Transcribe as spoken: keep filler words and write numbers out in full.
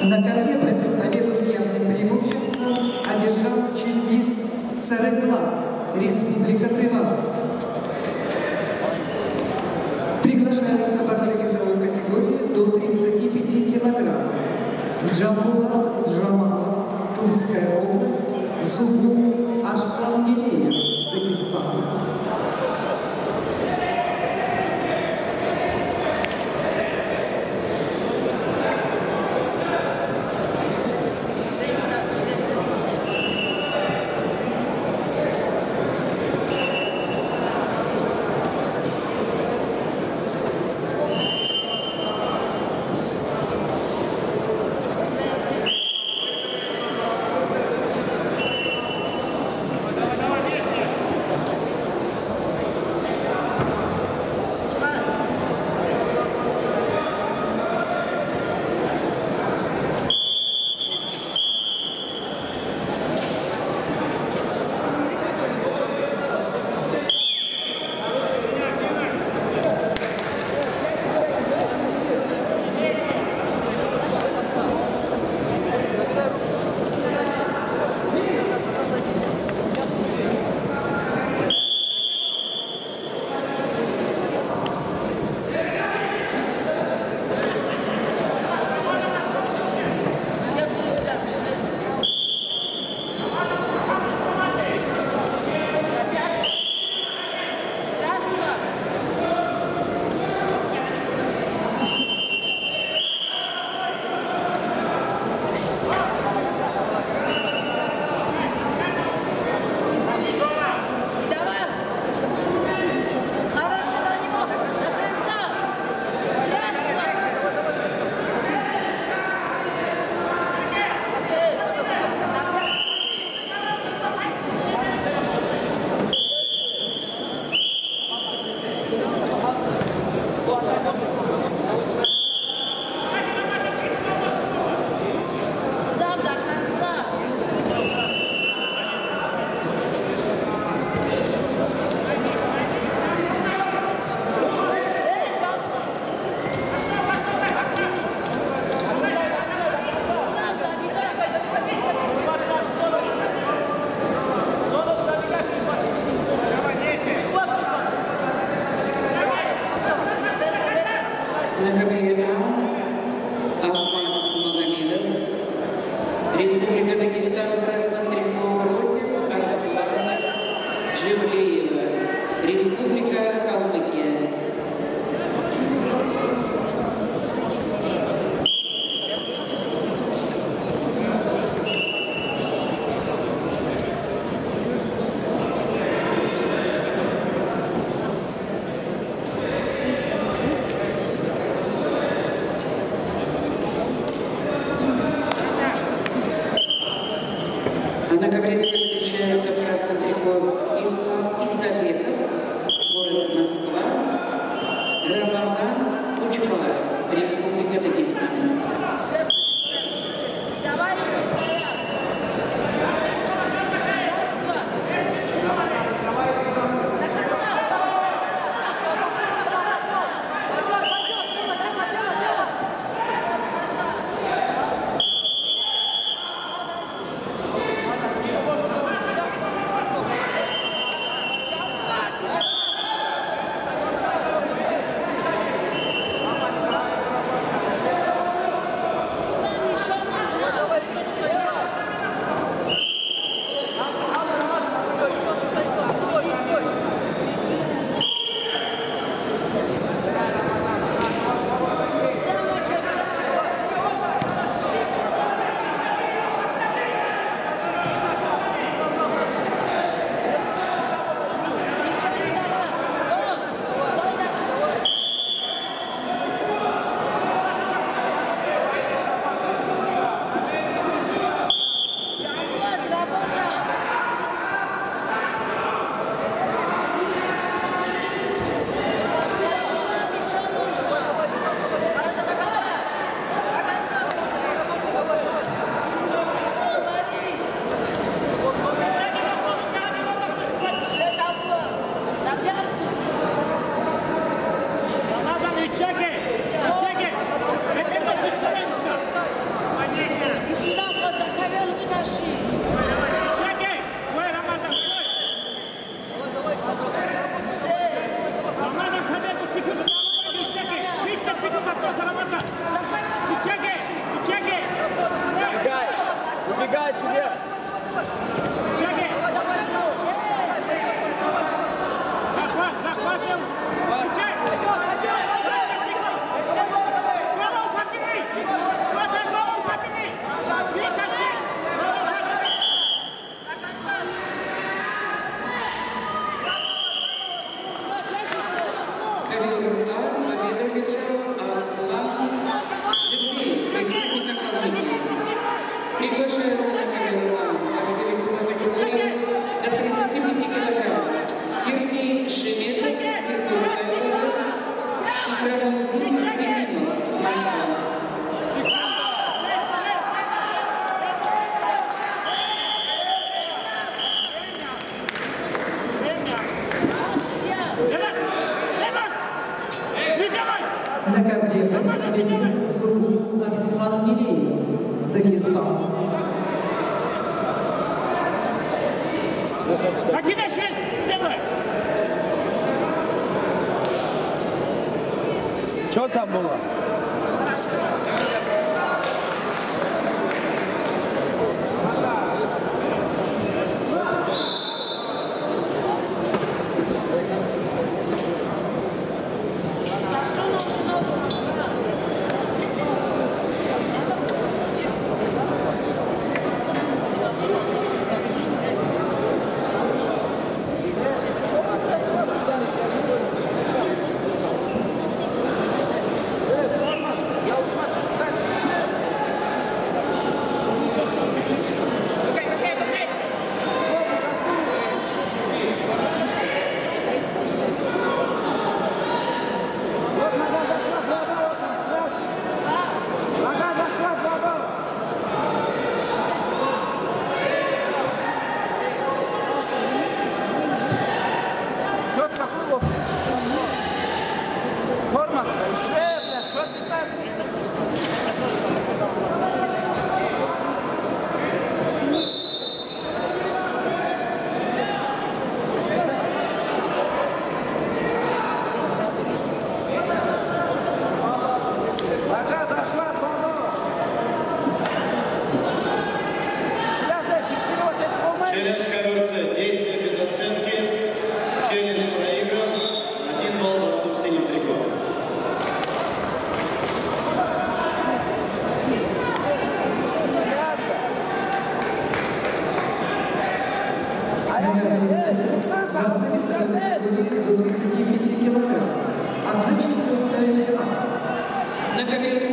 На ковре победу с явным преимуществом одержал Чингис Сарыгла, Республика Тыва. Приглашаются борцы весовой категории до тридцати пяти килограмм. Джамбулат Джамалов, Тульская область, Зубну Ашламгиреев, Дагестан. Республика Дагестан в красном трико против Арслана Дживлеева, Республика Калмыкия. Убегай себе! Захват, захватим! Получай! Голову подними! Хватай, голову подними! Не тащи! Кавиловка, победу одержал Арслан Жирбей, Республика Калмыкия. Приглашаются на Кавиловку борцы весовой категории до тридцати пяти килограммов. Сергей Шеметов, Иркутская область, Игромунтин Семенов, Москва. На ковре победил Сургут Арслан Гиреев, Дагестан. Покидай шесть! Давай! Что там было? Челлендж ковер-С. Действие без оценки. Челлендж проигран. Один балл борцу в синем трико. Борцы весовой категории до тридцати пяти килограмм. Одна четвертая финал. На ковре